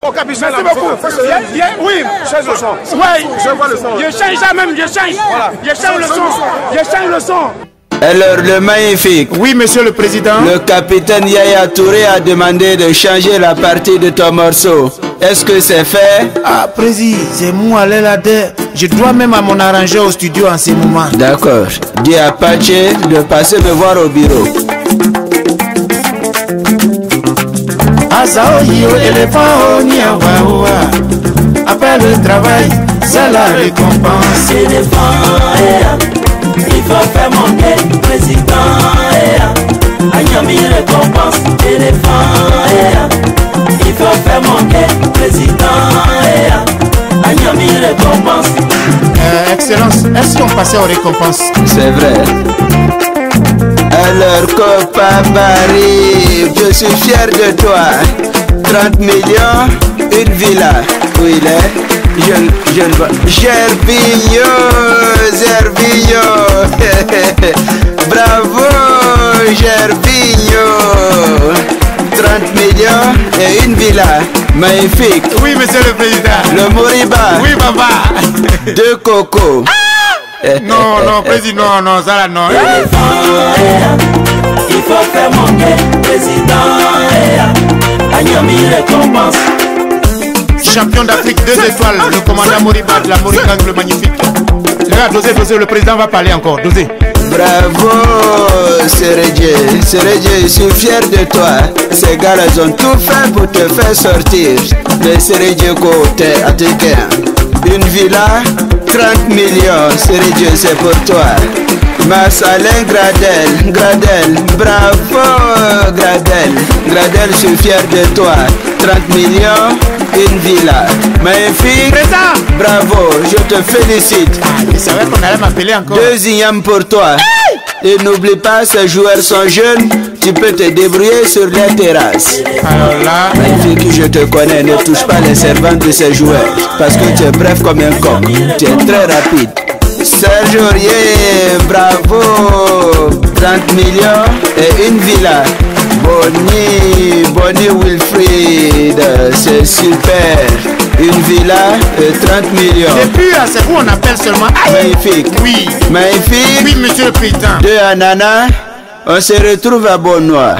Merci beaucoup. Oui, change le son. Oui, je vois le son. Je change ça même, je change. Voilà. Je change le son. Je change le son. Alors, le magnifique. Oui, monsieur le président. Le capitaine Yaya Touré a demandé de changer la partie de ton morceau. Est-ce que c'est fait? Ah, président, c'est moi, là-dedans. Je dois même à mon arrangeur au studio en ce moment. D'accord. Dis à Apache de passer me voir au bureau. Asaoyo, éléphant, niawawa. Après le travail, c'est la récompense. Éléphant, il faut faire monter président. Agnami récompense. Éléphant, il faut faire monter président. Agnami récompense. Excellence, est-ce qu'on passait aux récompenses? C'est vrai. Alors, copain Barry, je suis fier de toi. 30 millions, une villa. Où il est? Je ne vois. Gervinho, Gervinho. Bravo, Gervinho. 30 millions et une villa. Magnifique. Oui, monsieur le président. Le Moriba. Oui, papa. 2 cocos. Non, non, président, non, ça là, non. Il faut faire monter président. Agnami récompense. Champion d'Afrique 2 étoiles, le commandant Moriba de la Morigang, le magnifique. Là, dosez, dosez, le président va parler encore, dosez. Bravo, Seredje, Seredje, je suis fier de toi. Ces gars-là ont tout fait pour te faire sortir. Mais Seredje côté à te gagner. Une villa, 30 millions, Seredje, c'est pour toi. Massalin Gradel, Gradel, bravo Gradel, Gradel, je suis fier de toi. 30 millions, une villa. Magnifique. Présent. Bravo, je te félicite. Il savait qu'on allait m'appeler encore. 2e pour toi. Et n'oublie pas, ces joueurs sont jeunes, tu peux te débrouiller sur les terrasses. Alors là, Magnifique, je te connais, ne touche pas les servantes de ces joueurs. Parce que tu es bref comme un coq, tu es très rapide. Serge Aurier, bravo, 30 millions et une villa. Bonnie, Bonnie Wilfried, c'est super. Une villa et 30 millions. c'est plus, c'est où on appelle seulement. Aïe. Magnifique. Oui. Magnifique. Oui, monsieur le président. 2 ananas, on se retrouve à Bonnoir.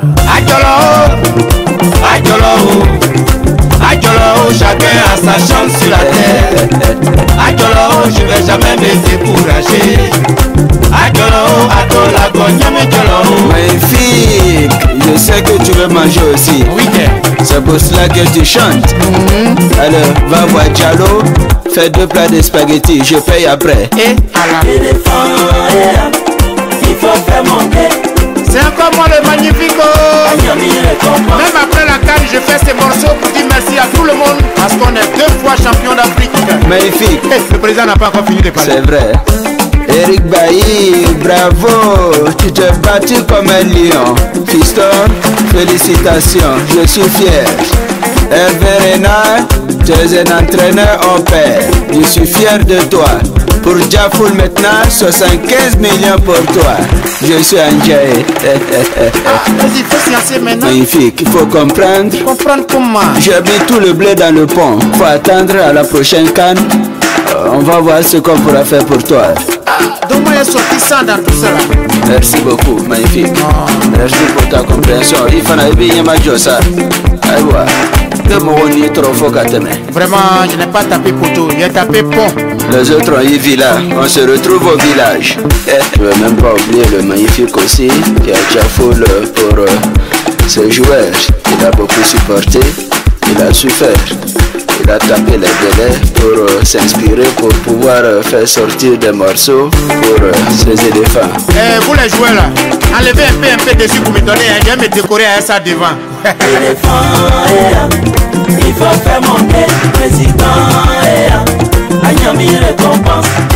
Adjolo, Adjolo, Adjolo, chacun a sa chance sur la terre. Adjolo, je vais jamais me décourager. Adjolo, Adola, Gonyame, Adjolo. Magnifique. Je sais que tu veux manger aussi. Oui, c'est pour cela que tu chantes. Alors, va voir Diallo, fais 2 plats de spaghettis, je paye après. Et à la Éléphant, il faut faire monter. c'est encore moi le magnifique. Agnami récompense. Même après la canne, je fais ces morceaux pour dire merci à tout le monde. Parce qu'on est 2 fois champion d'Afrique. Magnifique. Le président n'a pas encore fini de parler. C'est vrai. Eric Bailly, bravo, tu t'es battu comme un lion. Fiston, félicitations, je suis fier. Hervé Renard, tu es un entraîneur en paix. Je suis fier de toi. Pour Jafoul maintenant, 75 millions pour toi. Je suis Andjaé. Vas-y, faut sciencer maintenant. Magnifique, il faut comprendre. Comprendre comment. J'ai mis tout le blé dans le pont. Faut attendre à la prochaine canne. On va voir ce qu'on pourra faire pour toi. Donc moi, il est sorti ça dans tout ça là. Merci beaucoup, magnifique. Merci pour ta compréhension. Il faut bien ma jossa. Aïwa. Vraiment, je n'ai pas tapé poteau, j'ai tapé pont. Les autres ont eu villa. On se retrouve au village. Je ne veux même pas oublier le magnifique aussi, qui a déjà full pour ses joueurs. Il a beaucoup supporté, il a su faire. Il a tapé les délais pour s'inspirer, pour pouvoir faire sortir des morceaux pour ses éléphants. Vous les joueurs là, enlevez un peu dessus pour me donner, je vais me décorer à ça devant. Éléphant, il faut faire monter président. Agnami récompense.